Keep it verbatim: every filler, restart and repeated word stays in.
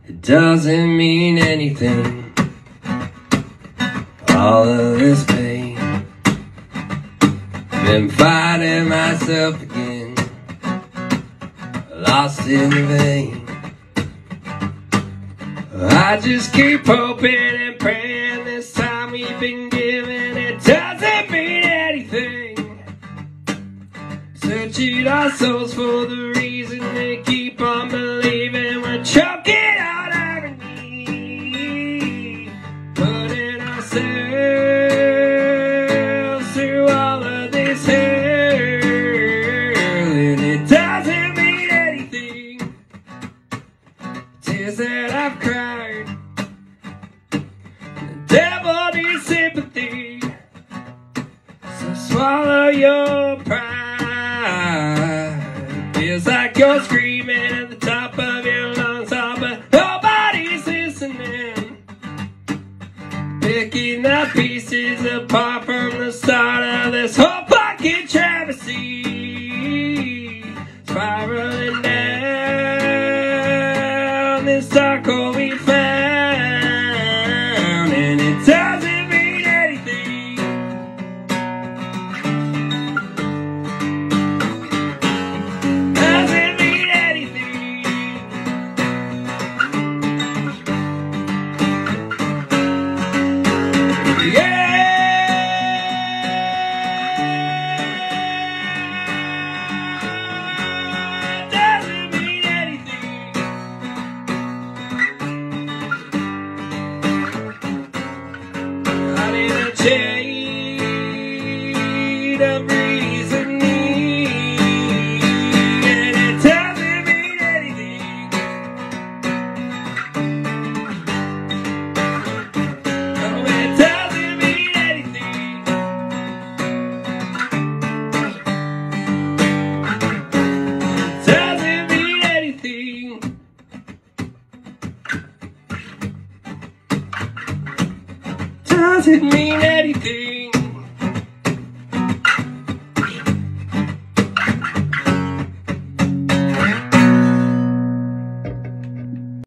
It doesn't mean anything, all of this pain. Been fighting myself again, lost in the vein. I just keep hoping and praying this time we've been given, it doesn't mean anything. Searching our souls for the reason to keep on believing. We're choking out irony, putting ourselves through all of this hell, and it doesn't mean anything. Tears that I've cried, the devil needs sympathy, so swallow your pride. Feels like you're screaming at the top of your lungs, oh, but nobody's listening. Picking the pieces apart from the start of this whole fucking travesty, spiraling down this dark hole we found, and it doesn't mean anything. Doesn't mean anything. Yeah. Doesn't mean anything. I'm in a chain of reasoning, and it doesn't mean anything. Oh, it doesn't mean anything. It doesn't mean anything. Doesn't mean anything.